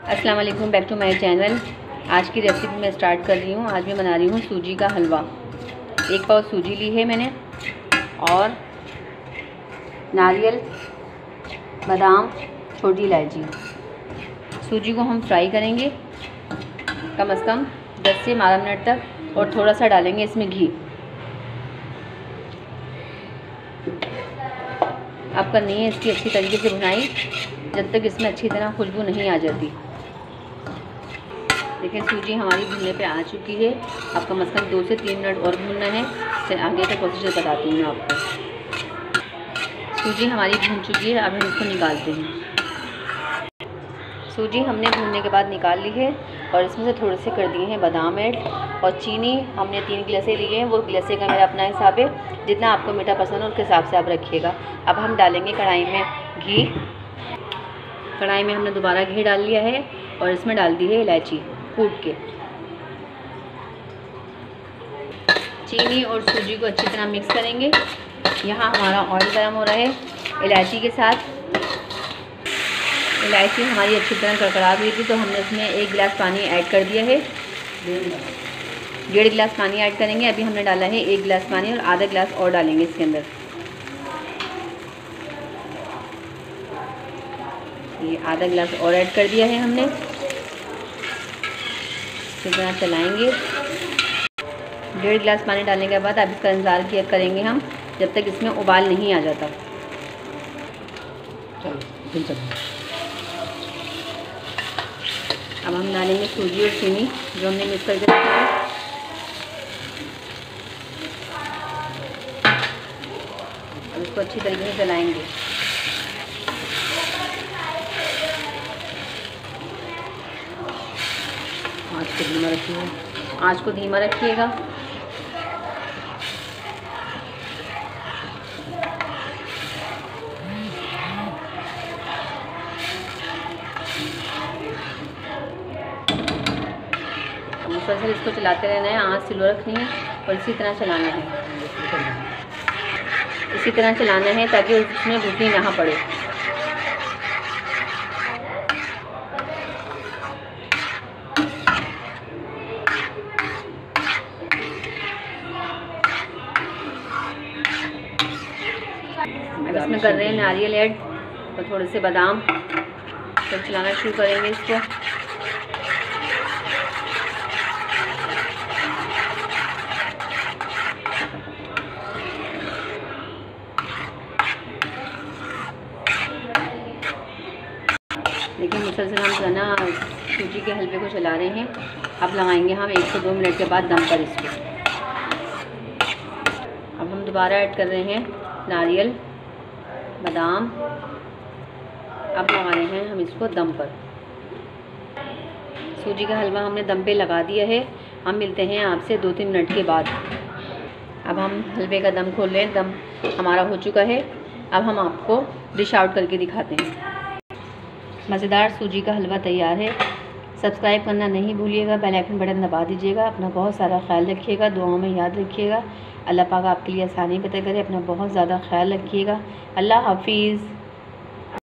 अस्सलाम वालेकुम, back to my channel. आज की रेसिपी मैं स्टार्ट कर रही हूँ। आज मैं बना रही हूँ सूजी का हलवा। 1 पाव सूजी ली है मैंने और नारियल, बादाम, छोटी इलायची। सूजी को हम फ्राई करेंगे कम से कम 10 से 12 मिनट तक और थोड़ा सा डालेंगे इसमें घी। अब करनी है इसकी अच्छी तरीके से भुनाई जब तक इसमें अच्छी तरह खुशबू नहीं आ जाती। देखिए सूजी हमारी भुनने पे आ चुकी है। अब कम से कम 2 से 3 मिनट और भूनना है। फिर आगे का प्रोसीजर बताती हूँ मैं आपको। सूजी हमारी भून चुकी है, अब हम इसको निकालते हैं। सूजी हमने भूनने के बाद निकाल ली है और इसमें से थोड़े से कर दिए हैं बादाम ऐड और चीनी हमने 3 गिलासे लिए हैं। वो गिलासे का मेरा अपना हिसाब है, जितना आपको मीठा पसंद है उसके हिसाब से आप रखिएगा। अब हम डालेंगे कढ़ाई में घी। कढ़ाई में हमने दोबारा घी डाल लिया है और इसमें डाल दी है इलायची कूट के। चीनी और सूजी को अच्छी तरह मिक्स करेंगे। यहाँ हमारा ऑयल गर्म हो रहा है। इलायची के साथ इलायची हमारी अच्छी तरह कड़कड़ा गई थी तो हमने इसमें 1 गिलास पानी ऐड कर दिया है। 1.5 गिलास पानी ऐड करेंगे। अभी हमने डाला है 1 गिलास पानी और आधा गिलास और डालेंगे इसके अंदर। ये आधा गिलास और ऐड कर दिया है हमने। इस तरह चलाएंगे। 1.5 गिलास पानी डालने के बाद अब इसका इंतज़ार किया करेंगे हम जब तक इसमें उबाल नहीं आ जाता। अब हम डालेंगे सूजी और चीनी जो हमने मिक्स करके रखा है। अब इसको अच्छी तरीके से चलाएंगे। आँच को धीमा रखिएगा। मुसलसल इसको चलाते रहना है। आँच स्लो रखनी है और इसी तरह चलाना है। इसी तरह चलाना है ताकि उसमें घुटनी ना पड़े। अब इसमें कर रहे हैं नारियल ऐड और थोड़े से बादाम। तो चलाना शुरू करेंगे इसको। देखिए मुसलसल हम ना सूजी के हलवे को चला रहे हैं। अब लगाएंगे हम 1 से 2 मिनट के बाद दम पर इसको। अब हम दोबारा ऐड कर रहे हैं नारियल, बादाम। अब लगा रहे हैं हम इसको दम पर। सूजी का हलवा हमने दम पे लगा दिया है। हम मिलते हैं आपसे 2-3 मिनट के बाद। अब हम हलवे का दम खोल रहे हैं। दम हमारा हो चुका है। अब हम आपको डिश आउट करके दिखाते हैं। मज़ेदार सूजी का हलवा तैयार है। सब्सक्राइब करना नहीं भूलिएगा। बेल आइकन बटन दबा दीजिएगा। अपना बहुत सारा ख्याल रखिएगा। दुआओं में याद रखिएगा। अल्लाह पाक आपके लिए आसानी पैदा करे। अपना बहुत ज़्यादा ख्याल रखिएगा। अल्लाह हाफिज़।